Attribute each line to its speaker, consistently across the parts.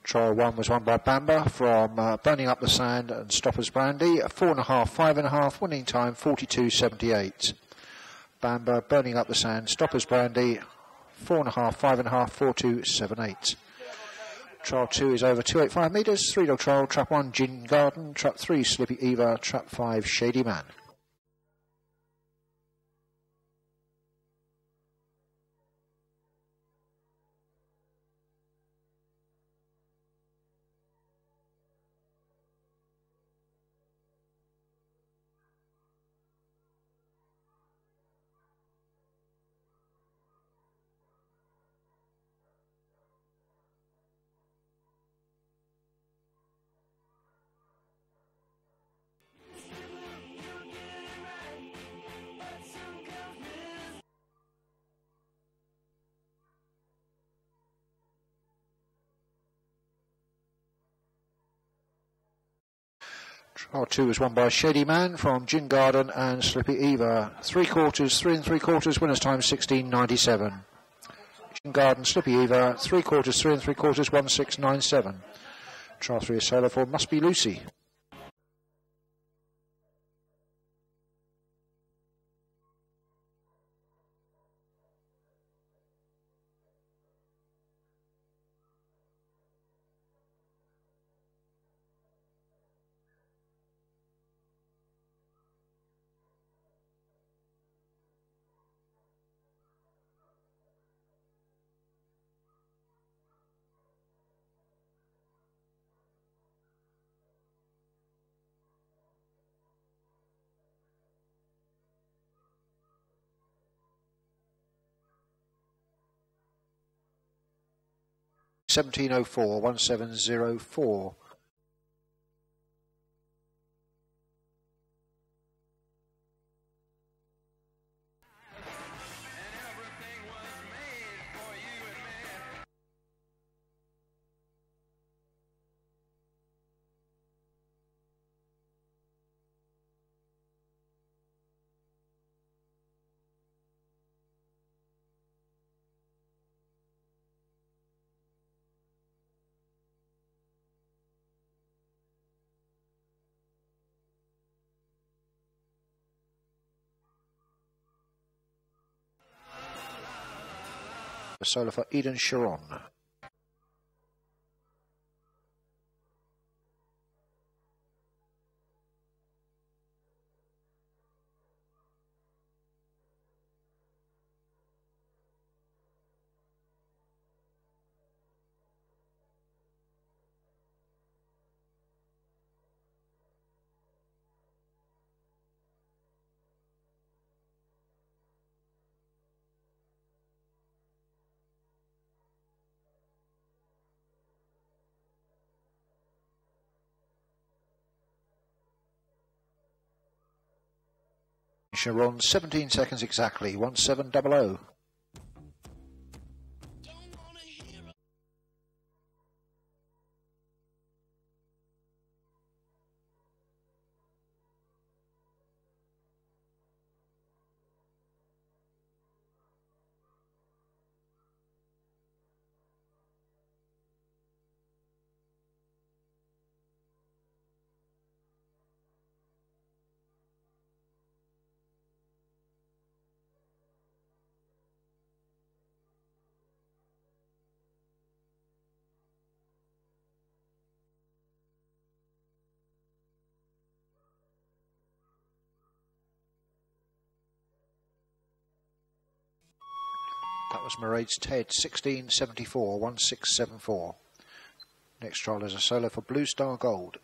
Speaker 1: Trial 1 was won by Bamba from Burning Up the Sand and Stoppers Brandy. 4.5, 5.5, winning time 42.78. Bamba, Burning Up the Sand, Stoppers Brandy, 4.5, 5.5, 42.78. Trial 2 is over 285 metres. 3-dog trial, trap 1, Gin Garden, trap 3, Slippy Eva, trap 5, Shady Man. Trial 2 was won by Shady Man from Gin Garden and Slippy Eva. 3/4, 3 3/4, winners time 16.97. Gin Garden, Slippy Eva, 3/4, 3 3/4, 16.97. Trial 3 is solo for Must Be Lucy. $17.04, 1704. A solo for Eden Sharon. Sharon, 17 seconds exactly, 1700. That was Maraid's Ted, 1674, 1674. Next trial is a solo for Blue Star Gold.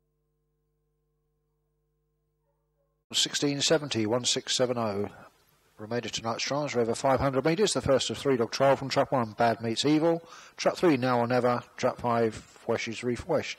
Speaker 1: $16.70, 1670. Remainder tonight's trials are over 500 metres. The first of 3 dog trial from Trap 1, Bad Meets Evil. Trap 3, Now or Never. Trap 5, Fweshes Reef West.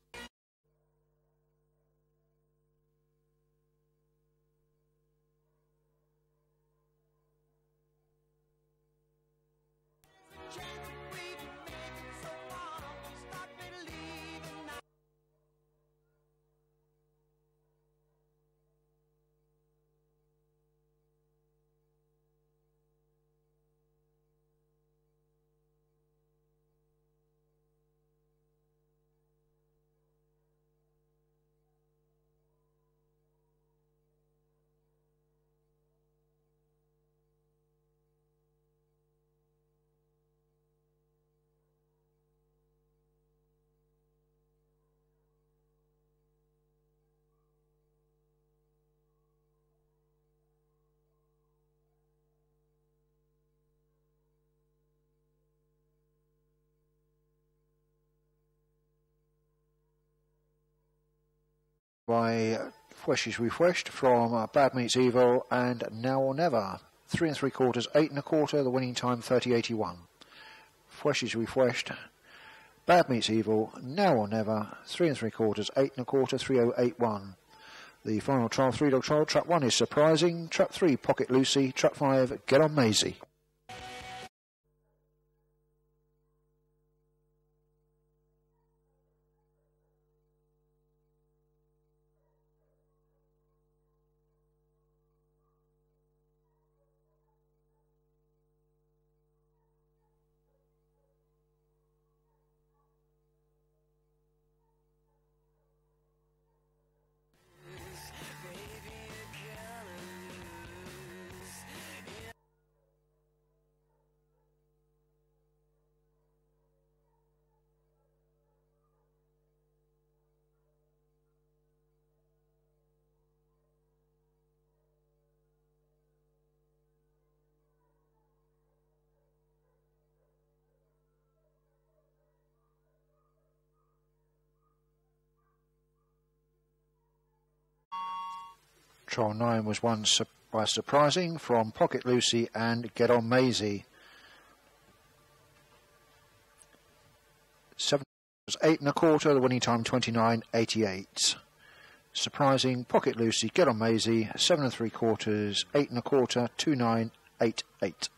Speaker 1: By Fweshes Reef West from Bad Meets Evil and Now or Never. 3 3/4, 8 1/4, the winning time 30.81. Fweshes Reef West, Bad Meets Evil, Now or Never, 3 3/4, 8 1/4, 30.81. The final trial, 3 dog trial. Trap 1 is Surprising. Trap 3, Pocket Lucy. Trap 5, Get On Maisie. Trial 9 was won by Surprising from Pocket Lucy and Get On Maisie. 7 was 8 1/4, the winning time 29.88. Surprising, Pocket Lucy, Get On Maisie, 7 3/4, 8 1/4, 29.88.